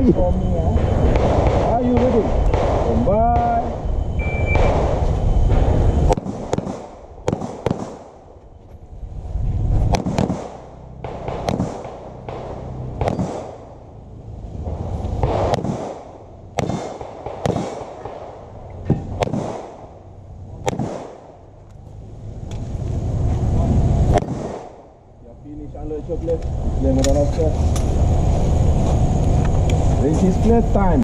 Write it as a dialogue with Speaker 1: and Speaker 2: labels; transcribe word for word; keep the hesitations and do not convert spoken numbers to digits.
Speaker 1: for me, eh? Are you ready? Bye. Finish under chocolate. Then what else? This is clear time.